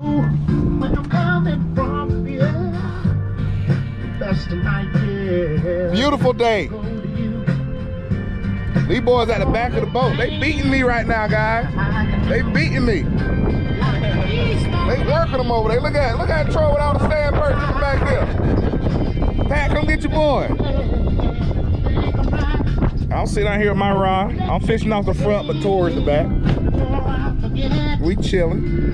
When I'm coming from, yeah, that's the night, yeah. Beautiful day. These boys at the back of the boat. They beating me right now, guys. They beating me. They working them over there. Look at Troy with all the stand purchases back there. Pat, come get your boy. I'll sit down here with my rod. I'm fishing off the front, but towards the back. We chilling.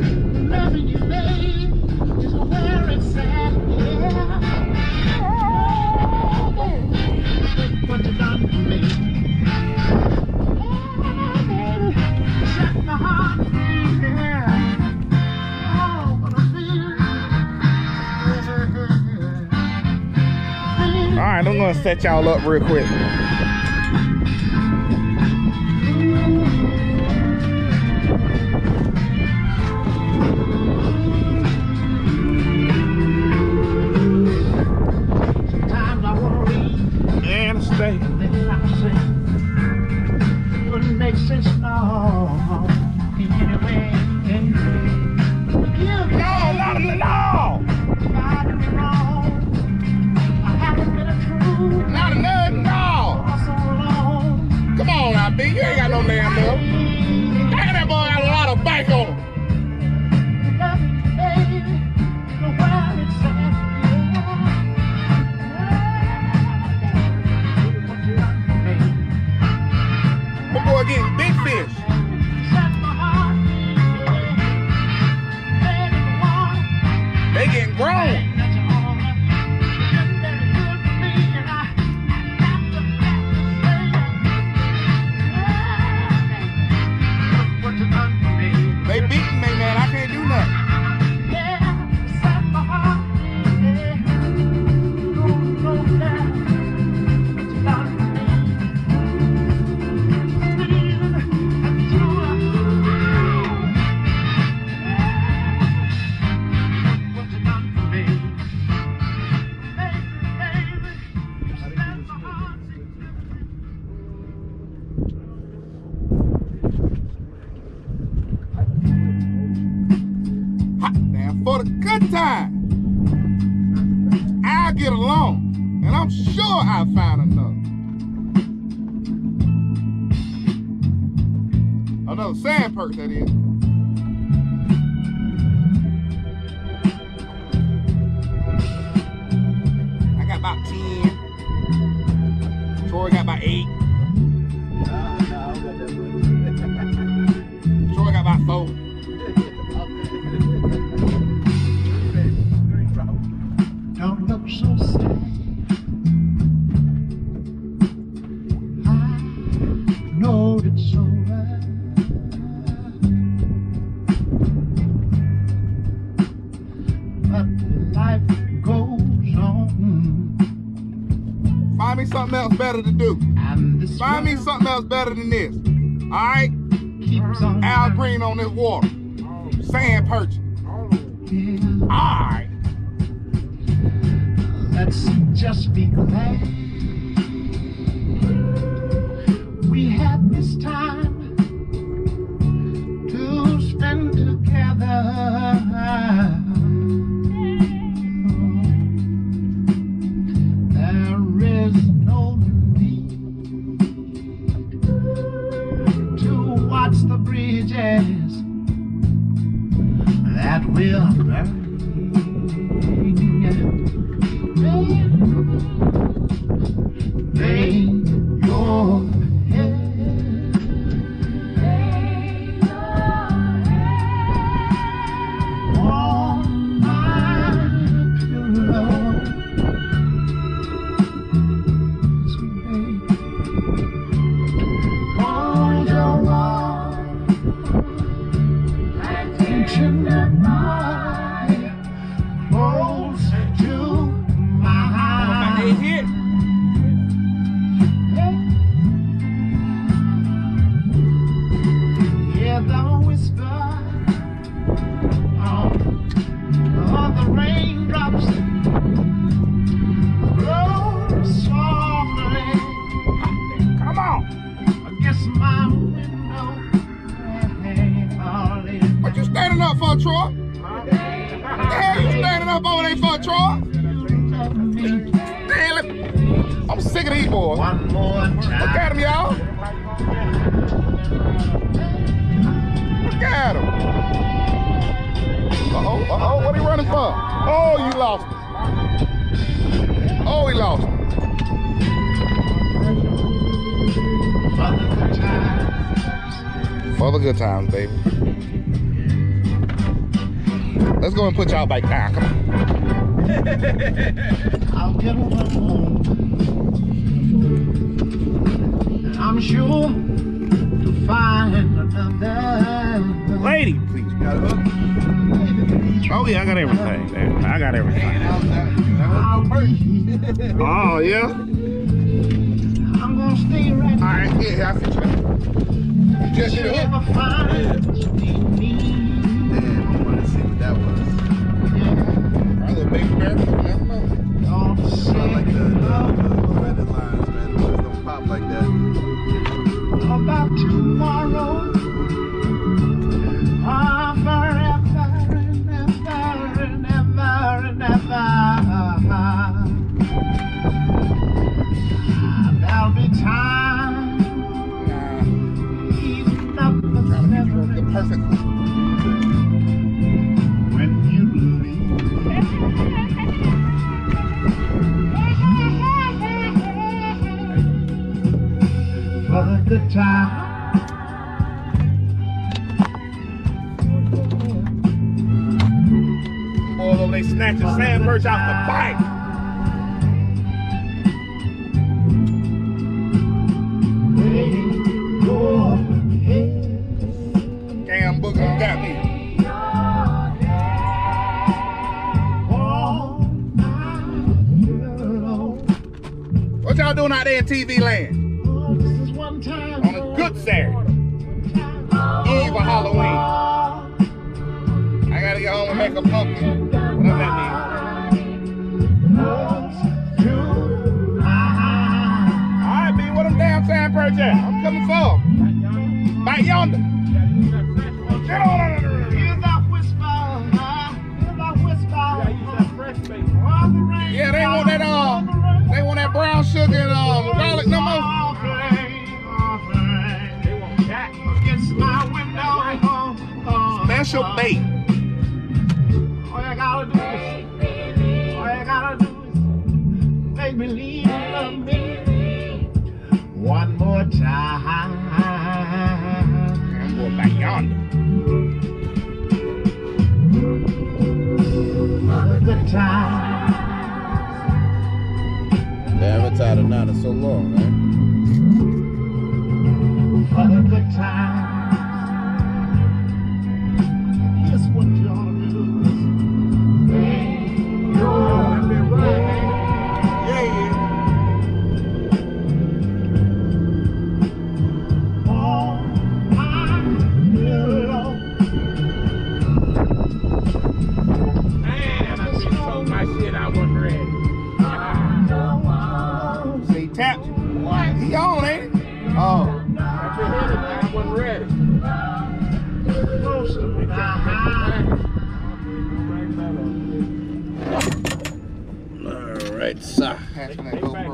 All right, I'm gonna set y'all up real quick. And stay. Wouldn't make sense, no. Anyway. No. Not enough, no. Come on now, B. You ain't got no damn milk. Damn, that boy got a lot of bike on him. My boy getting big fish. They getting grown. They beating me, man. I can't do nothing. For the good time, I'll get along, and I'm sure I'll find another sand perch, that is. I got about 10. Troy got about 8. Troy got about 4. Don't look so sad. I know it's over. But life goes on. Find me something else better to do. Find me something else better than this. Alright? Al Green on this water. Sand perch. Alright. Let's just be glad we had this time to spend together. There is no need to watch the bridges that will burn. Lay your head, on my pillow, sweet baby. Hold your arm, attention at mine, close to mine. Hit. The whisper of the raindrops roll softly. Come on, against my window. What you standing up for, Troy? the hell you standing up over there for, Troy? Damn, I'm sick of these boys. One more time. Look at him, y'all. Look at him. Uh-oh, what he running for? Oh, you lost him. Oh, he lost him. For the good times, baby. Let's go and put y'all back down. Come on. I'll get home. I'm sure to find another. Lady, please. Got a hook? Oh, yeah, I got everything, man. I got everything. Oh, yeah? I'm gonna stay right All right, yeah, I see you. You just hit a hook. never find me. Damn, I wanted to see what that was. Our little baby bear, you never know. Don't I say like the red lines, man. Those don't pop like that. about tomorrow. Forever and ever and ever and ever. There'll be time. The perfect. When you leave. For the good time. Boy, they snatch the sandbirds out the bike. Damn booger got me. What y'all doing out there in TV land? On a good Saturday. Eve of Halloween. I gotta get home and make a pumpkin. What does that mean? Alright, B, what them damn sandbirds at? I'm coming for 'em. Back yonder. Get on. Yeah, they want that brown sugar and garlic no more. Special bait. All you gotta do is make believe you love me one more time. I'm going back yonder. A good time. They haven't tied a knot in so long, man. For the good time. Here's what you ought to do. See, tapped you. He on, ain't it? Oh. I wasn't ready. All right, sir. Catch me that go